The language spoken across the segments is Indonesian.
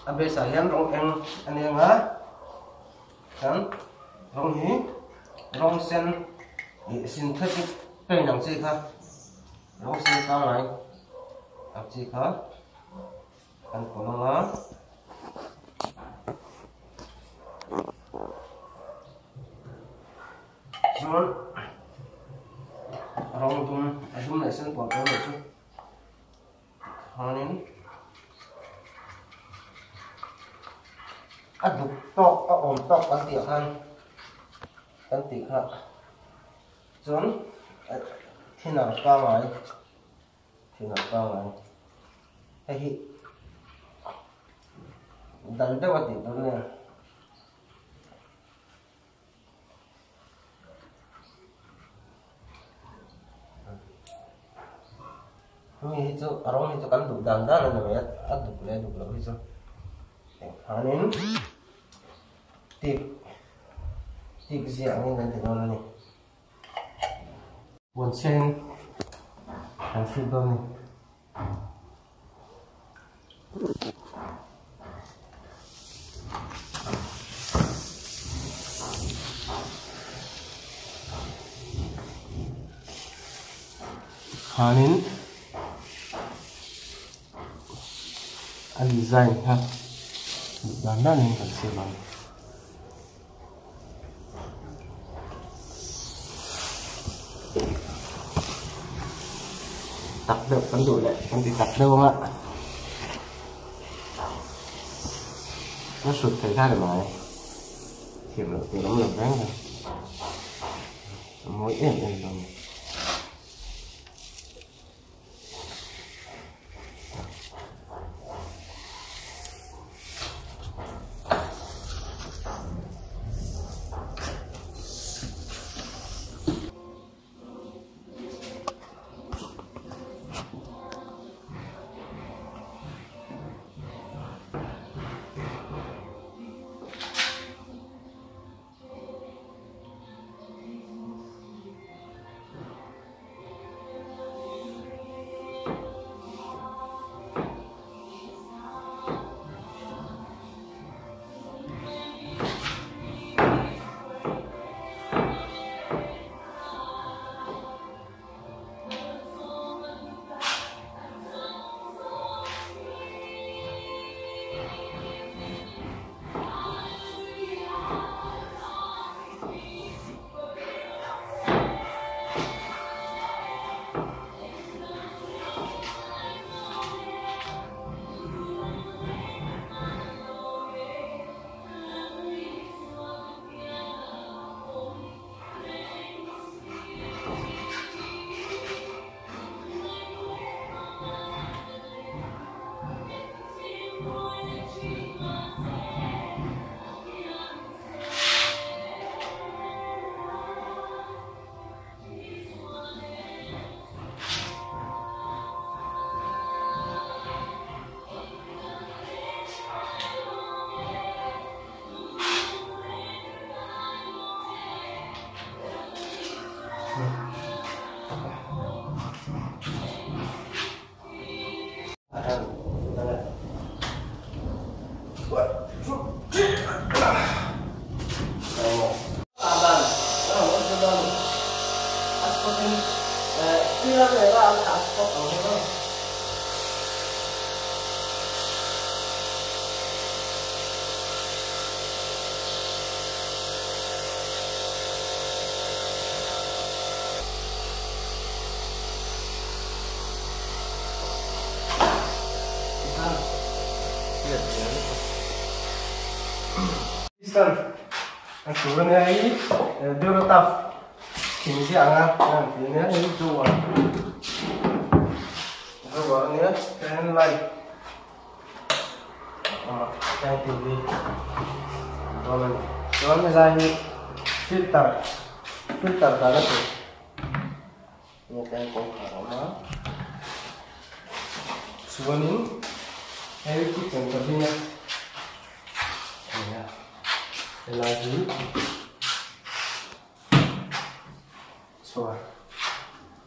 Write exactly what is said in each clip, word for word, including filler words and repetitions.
abe sahian rong eng ane nga kan rong hi rong sen synthetic paint ang chi kha rong sen ka ngai ang chi kha kan ko nga chuan rong tum adum na sen ko ko chu hanin aduk tok a om tok kan ti khan kan ti kha chuan thina ka ngai thina ka ngai hei hi dal de wat ti do ne mi chu arong hi chu kan du dang dang na me aduk le duk lo hi chu hanin tik tik ziang ni kan ti no ni bon chen kan fi do ni hanin an design ha dan dan ni kan se lang tắt được vẫn đủ lại không bị tắt đâu ạ nó sụt thời gian rồi mà hiểu được từ nó được ráng rồi mỗi em em rồi Piston ang sulo niya ay duro tough hindi ang ang niya ay dua dua niya ten light ah ten T V kawan kawan misalnya filter filter dalam tu ini kan kongkarama suanin ay kitchen cabinet ya lagi suar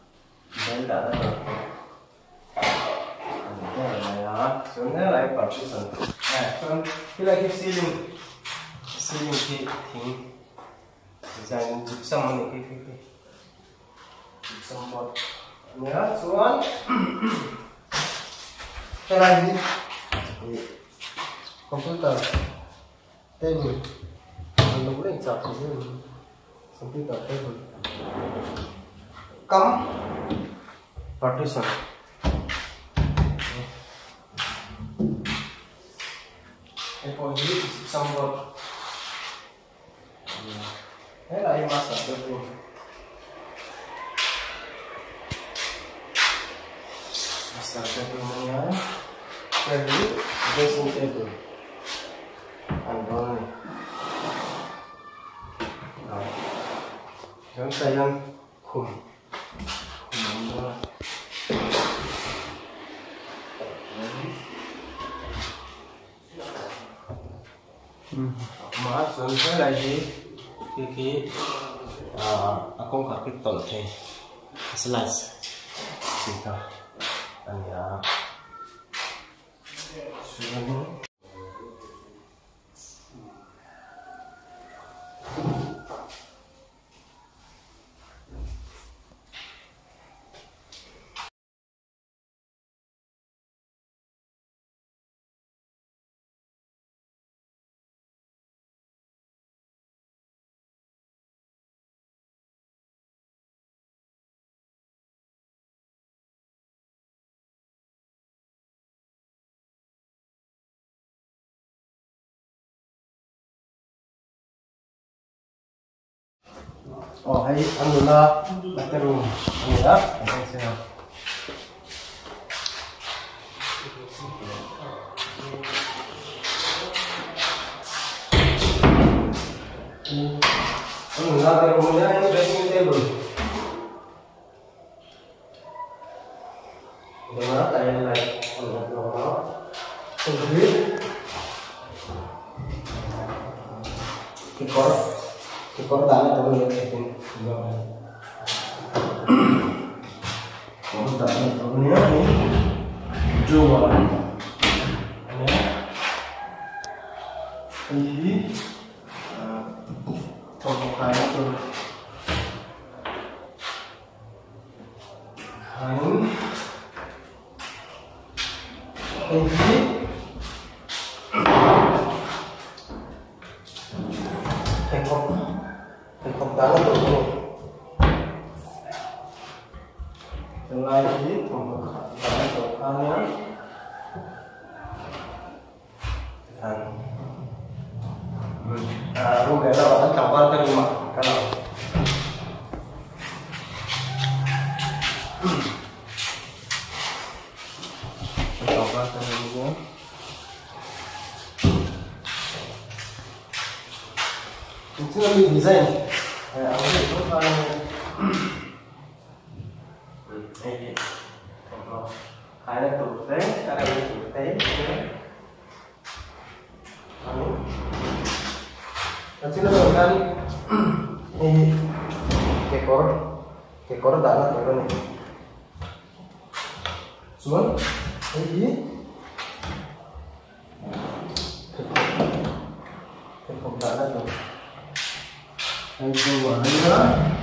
dan dah ada ada ya sebenarnya lain bagus partition. Eh, kan kita lagi ceiling, ceiling ki ting, design gypsum ni ki ki ki, gypsum board. Ya, soal. Kita lagi komputer, table, belum boleh cap ni, komputer table, kam partition. Eko ini sambal. Ini lah yang masak tu. Masak tu punya. Jadi dressing table. Andon ni. Yang saya kum. Kum. Mà xuống cái này gì cái cái à aku nggak ketol teh slice gitu dan ya sudah oh hai anu lah bathroom ini ya saya anu lah bathroomnya ini dressing table gimana kayak lain normal sendiri kikor kikor tanah teman ya ini kikor tanah temannya ini jual ini toko kain tuh kain ini tengkok tengkok tanah tuh yang lain ini tengkok tanah tuh kannya dan ah rumah kita akan campur terima kalau campur terima itu lagi desain kayak apa itu kalau ini kayak tuh teh kayak itu teh nanti lo kan ini kekor kekor tanah turun nih semua ini kekor tanah tuh yang kedua